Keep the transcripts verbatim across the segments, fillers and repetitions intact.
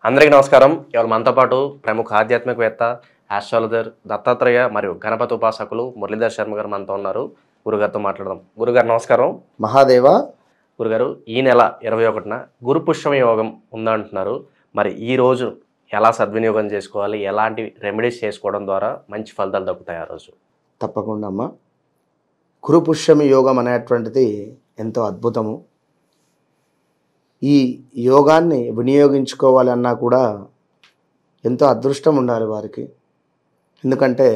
అందరికీ నమస్కారం. ఇవాళ మనతో పాటు ప్రముఖ ఆధ్యాత్మికవేత్త, ఆస్ట్రాలజర్ దత్తాత్రేయ మరియు గణపతి ఉపాసకులు మురళీధర్ శర్మ గారు మనతో ఉన్నారు. గురుగారితో మాట్లాడదాం. గురుగారు నమస్కారం. మహాదేవ. గురుగారు, ఈ నెల ఇరవై ఒకటిన గురు పుష్యమి యోగం ఉందంటున్నారు. మరి ఈ రోజు ఎలా సద్వినియోగం చేసుకోవాలి, ఎలాంటి రెమెడీస్ చేసుకోవడం ద్వారా మంచి ఫలితాలు దక్కుతాయి ఆ రోజు? తప్పకుండా అమ్మ. గురు పుష్యమి యోగం అనేటువంటిది ఎంతో అద్భుతము. ఈ యోగాన్ని వినియోగించుకోవాలన్నా కూడా ఎంతో అదృష్టం ఉండాలి వారికి. ఎందుకంటే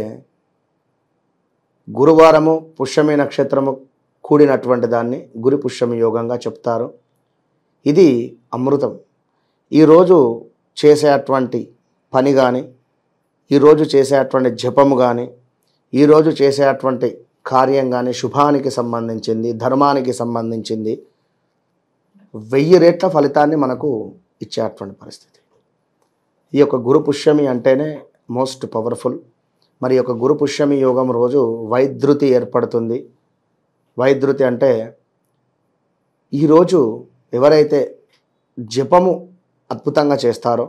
గురువారము పుష్యమి నక్షత్రము కూడినటువంటి దాన్ని గురు పుష్యమి యోగంగా చెప్తారు. ఇది అమృతం. ఈరోజు చేసేటువంటి పని కానీ, ఈరోజు చేసేటువంటి జపము కానీ, ఈరోజు చేసేటువంటి కార్యం కానీ శుభానికి సంబంధించింది, ధర్మానికి సంబంధించింది, వెయ్యి రేట్ల ఫలితాన్ని మనకు ఇచ్చేటువంటి పరిస్థితి. ఈ యొక్క గురు పుష్యమి అంటేనే మోస్ట్ పవర్ఫుల్. మరి యొక్క గురు పుష్యమి యోగం రోజు వైద్యుతి ఏర్పడుతుంది. వైద్యుతి అంటే ఈరోజు ఎవరైతే జపము అద్భుతంగా చేస్తారో,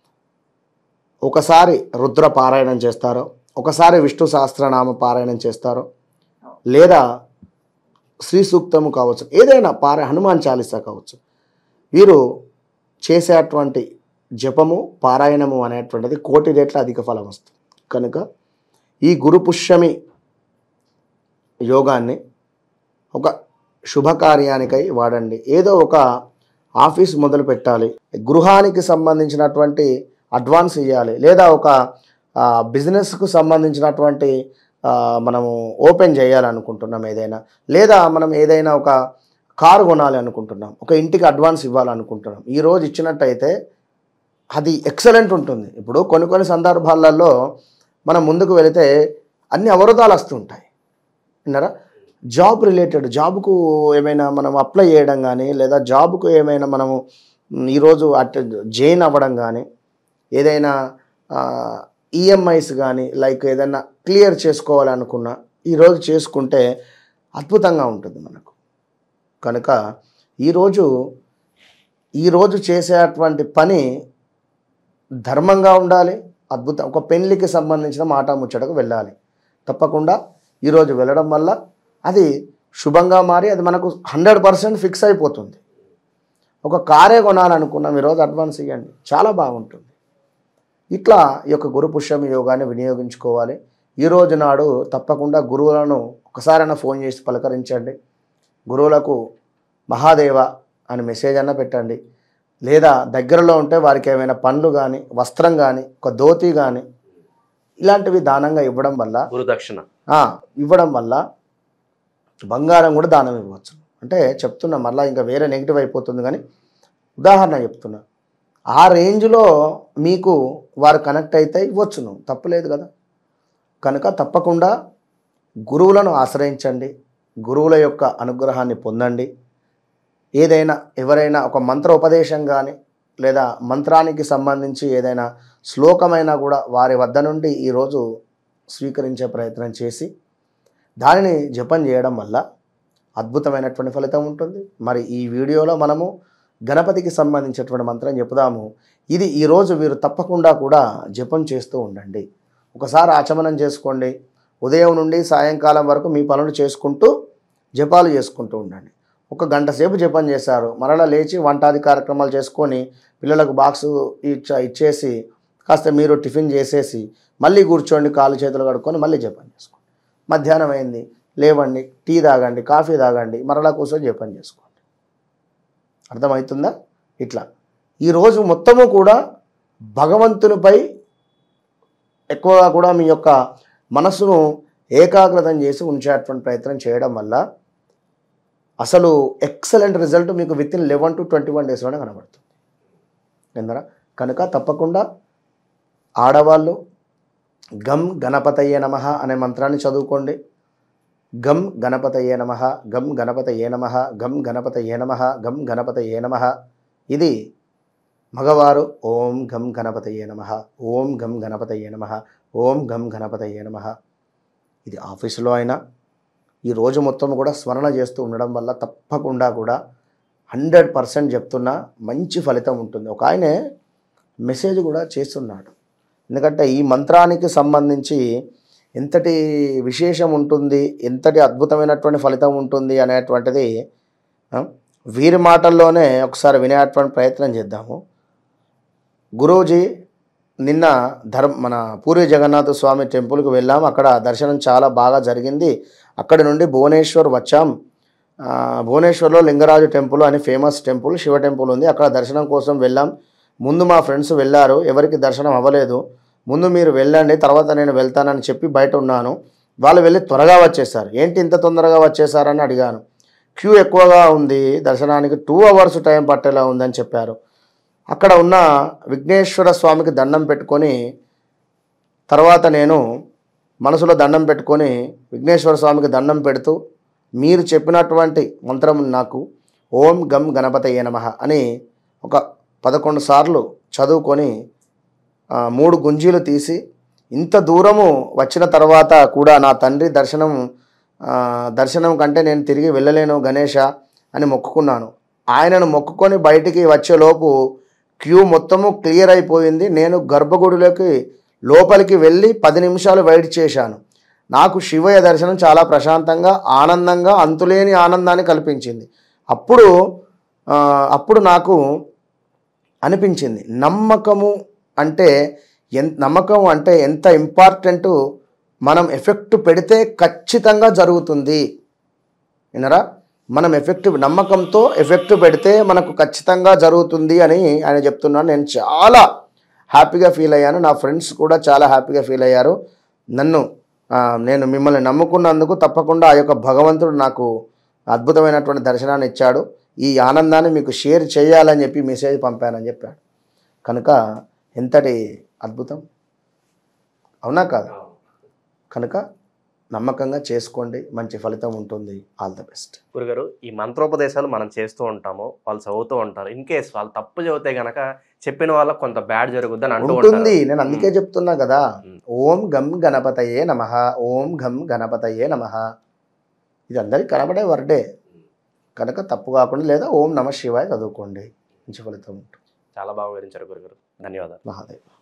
ఒకసారి రుద్ర పారాయణం చేస్తారో, ఒకసారి విష్ణు సహస్రనామ పారాయణం చేస్తారో, లేదా శ్రీ సూక్తము కావచ్చు, ఏదైనా పార హనుమాన్ చాలీసా కావచ్చు, వీరు చేసేటువంటి జపము పారాయణము అనేటువంటిది కోటి రేట్ల అధిక ఫలం వస్తుంది. కనుక ఈ గురు పుష్యమి యోగాన్ని ఒక శుభకార్యానికై వాడండి. ఏదో ఒక ఆఫీస్ మొదలు పెట్టాలి, గృహానికి సంబంధించినటువంటి అడ్వాన్స్ ఇవ్వాలి, లేదా ఒక బిజినెస్కు సంబంధించినటువంటి మనము ఓపెన్ చేయాలనుకుంటున్నాం ఏదైనా, లేదా మనం ఏదైనా ఒక కారు కొనాలి అనుకుంటున్నాం, ఒక ఇంటికి అడ్వాన్స్ ఇవ్వాలనుకుంటున్నాం, ఈరోజు ఇచ్చినట్టయితే అది ఎక్సలెంట్ ఉంటుంది. ఇప్పుడు కొన్ని కొన్ని సందర్భాలలో మనం ముందుకు వెళితే అన్ని అవరోధాలు వస్తుంటాయి. విన్నారా? జాబ్ రిలేటెడ్, జాబ్కు ఏమైనా మనం అప్లై చేయడం కానీ, లేదా జాబ్కు ఏమైనా మనము ఈరోజు అట్ జాయిన్ అవ్వడం కానీ, ఏదైనా ఈఎంఐస్ కానీ లైక్ ఏదైనా క్లియర్ చేసుకోవాలనుకున్నా ఈరోజు చేసుకుంటే అద్భుతంగా ఉంటుంది మనకు. కనుక ఈరోజు ఈరోజు చేసేటువంటి పని ధర్మంగా ఉండాలి, అద్భుతం. ఒక పెళ్ళికి సంబంధించిన మాట ముచ్చటకు వెళ్ళాలి, తప్పకుండా ఈరోజు వెళ్ళడం వల్ల అది శుభంగా మారి అది మనకు హండ్రెడ్ పర్సెంట్ ఫిక్స్ అయిపోతుంది. ఒక కారే కొనాలనుకున్నాం, ఈరోజు అడ్వాన్స్ ఇవ్వండి, చాలా బాగుంటుంది. ఇట్లా ఈ యొక్క గురు పుష్యమి యోగాన్ని వినియోగించుకోవాలి. ఈరోజు నాడు తప్పకుండా గురువులను ఒకసారైనా ఫోన్ చేసి పలకరించండి. గురువులకు మహాదేవ అని మెసేజ్ అన్న పెట్టండి, లేదా దగ్గరలో ఉంటే వారికి ఏమైనా పండ్లు కానీ, వస్త్రం కానీ, ఒక ధోతి కానీ ఇలాంటివి దానంగా ఇవ్వడం వల్ల, గురుదక్షిణ ఇవ్వడం వల్ల బంగారం కూడా దానం ఇవ్వచ్చు. అంటే చెప్తున్నా, మళ్ళీ ఇంకా వేరే నెగిటివ్ అయిపోతుంది, కానీ ఉదాహరణ చెప్తున్నా. ఆ రేంజ్లో మీకు వారు కనెక్ట్ అయితే ఇవ్వచ్చును, తప్పులేదు కదా. కనుక తప్పకుండా గురువులను ఆశ్రయించండి, గురువుల యొక్క అనుగ్రహాన్ని పొందండి. ఏదైనా ఎవరైనా ఒక మంత్ర ఉపదేశం కానీ, లేదా మంత్రానికి సంబంధించి ఏదైనా శ్లోకమైనా కూడా వారి వద్ద నుండి ఈరోజు స్వీకరించే ప్రయత్నం చేసి దానిని జపం చేయడం వల్ల అద్భుతమైనటువంటి ఫలితం ఉంటుంది. మరి ఈ వీడియోలో మనము గణపతికి సంబంధించినటువంటి మంత్రం చెప్పుదాము. ఇది ఈరోజు వీరు తప్పకుండా కూడా జపం చేస్తూ ఉండండి. ఒకసారి ఆచమనం చేసుకోండి. ఉదయం నుండి సాయంకాలం వరకు మీ పనులు చేసుకుంటూ జపాలు చేసుకుంటూ ఉండండి. ఒక గంట సేపు జపం చేశారు, మరలా లేచి వంటాది కార్యక్రమాలు చేసుకొని పిల్లలకు బాక్సు ఇచ్చ ఇచ్చేసి కాస్త మీరు టిఫిన్ చేసేసి మళ్ళీ కూర్చోండి, కాలు చేతులు కడుక్కొని మళ్ళీ జపం చేసుకోండి. మధ్యాహ్నం అయింది, లేవండి, టీ తాగండి, కాఫీ తాగండి, మరలా కూర్చొని జపం చేసుకోండి. అర్థమవుతుందా? ఇట్లా ఈరోజు మొత్తము కూడా భగవంతునిపై ఎక్కువగా కూడా మీ యొక్క మనసును ఏకాగ్రతం చేసి ఉంచేటువంటి ప్రయత్నం చేయడం వల్ల అసలు ఎక్సలెంట్ రిజల్ట్ మీకు within eleven to twenty one డేస్లోనే కనబడుతుంది. ఏందరా? కనుక తప్పకుండా ఆడవాళ్ళు గం గణపతయ్య నమః అనే మంత్రాన్ని చదువుకోండి. గం గణపతయే నమః, గం గణపతయే నమః, గం గణపతయే నమః, గం గణపతయే నమః. ఇది మగవారు ఓం గం గణపతయే నమః, ఓం గం గణపతయే నమః, ఓం గం గణపతయే నమః. ఇది ఆఫీసులో అయినా ఈ రోజు మొత్తం కూడా స్మరణ చేస్తూ ఉండడం వల్ల తప్పకుండా కూడా హండ్రెడ్ పర్సెంట్ చెప్తున్నా మంచి ఫలితం ఉంటుంది. ఒక ఆయనే మెసేజ్ కూడా చేస్తున్నాడు. ఎందుకంటే ఈ మంత్రానికి సంబంధించి ఎంతటి విశేషం ఉంటుంది, ఎంతటి అద్భుతమైనటువంటి ఫలితం ఉంటుంది అనేటువంటిది వీరి మాటల్లోనే ఒకసారి వినేటువంటి ప్రయత్నం చేద్దాము. గురూజీ నిన్న ధర్మ మన పూరి జగన్నాథ స్వామి టెంపుల్కి వెళ్ళాం. అక్కడ దర్శనం చాలా బాగా జరిగింది. అక్కడి నుండి భువనేశ్వర్ వచ్చాం. భువనేశ్వర్లో లింగరాజు టెంపుల్ అని ఫేమస్ టెంపుల్, శివ టెంపుల్ ఉంది. అక్కడ దర్శనం కోసం వెళ్ళాం. ముందు మా ఫ్రెండ్స్ వెళ్ళారు, ఎవరికి దర్శనం అవ్వలేదు. ముందు మీరు వెళ్ళండి, తర్వాత నేను వెళ్తానని చెప్పి బయట ఉన్నాను. వాళ్ళు వెళ్ళి త్వరగా వచ్చేసారు. ఏంటి ఇంత తొందరగా వచ్చేసారని అడిగాను. క్యూ ఎక్కువగా ఉంది, దర్శనానికి టూ అవర్స్ టైం పట్టేలా ఉందని చెప్పారు. అక్కడ ఉన్న విఘ్నేశ్వర స్వామికి దండం పెట్టుకొని తర్వాత నేను మనసులో దండం పెట్టుకొని విఘ్నేశ్వర స్వామికి దండం పెడుతూ మీరు చెప్పినటువంటి మంత్రం నాకు ఓం గం గణపతయే నమః అని ఒక పదకొండు సార్లు చదువుకొని మూడు గుంజీలు తీసి ఇంత దూరము వచ్చిన తర్వాత కూడా నా తండ్రి దర్శనం దర్శనం కంటే నేను తిరిగి వెళ్ళలేను గణేష అని మొక్కుకున్నాను. ఆయనను మొక్కుకొని బయటికి వచ్చేలోపు క్యూ మొత్తము క్లియర్ అయిపోయింది. నేను గర్భగుడిలోకి లోపలికి వెళ్ళి పది నిమిషాలు వెయిట్ చేశాను. నాకు శివయ్య దర్శనం చాలా ప్రశాంతంగా, ఆనందంగా, అంతులేని ఆనందాన్ని కల్పించింది. అప్పుడు అప్పుడు నాకు అనిపించింది నమ్మకము అంటే ఎంత నమ్మకం అంటే ఎంత ఇంపార్టెంటు. మనం ఎఫెక్ట్ పెడితే ఖచ్చితంగా జరుగుతుంది. వినరా, మనం ఎఫెక్టివ్ నమ్మకంతో ఎఫెక్ట్ పెడితే మనకు ఖచ్చితంగా జరుగుతుంది అని ఆయన చెప్తున్నాను. నేను చాలా హ్యాపీగా ఫీల్ అయ్యాను. నా ఫ్రెండ్స్ కూడా చాలా హ్యాపీగా ఫీల్ అయ్యారు. నన్ను నేను మిమ్మల్ని నమ్ముకున్నందుకు తప్పకుండా ఆ యొక్క భగవంతుడు నాకు అద్భుతమైనటువంటి దర్శనాన్ని ఇచ్చాడు. ఈ ఆనందాన్ని మీకు షేర్ చేయాలని చెప్పి మెసేజ్ పంపానని చెప్పాడు. కనుక ఎంతటి అద్భుతం, అవునా కాదు? కనుక నమ్మకంగా చేసుకోండి, మంచి ఫలితం ఉంటుంది. All the best. గురుగారు, ఈ మంత్రోపదేశాలు మనం చేస్తూ ఉంటాము, వాళ్ళు చదువుతూ ఉంటారు. ఇన్ కేస్ వాళ్ళు తప్పు చదివితే గనక చెప్పిన వాళ్ళకి కొంత బ్యాడ్ జరుగుద్ది అని అంటుంది. నేను అందుకే చెప్తున్నా కదా, ఓం గం గణపతయే నమః, ఓం గం గణపతయే నమః. ఇది అందరికి కనబడే వర్డే కనుక తప్పు కాకుండా, లేదా ఓం నమ శివాయ చదువుకోండి, మంచి ఫలితం ఉంటుంది. చాలా బాగా వివరించారు గురుగారు. ధన్యవాదాలు. మహాదేవ్.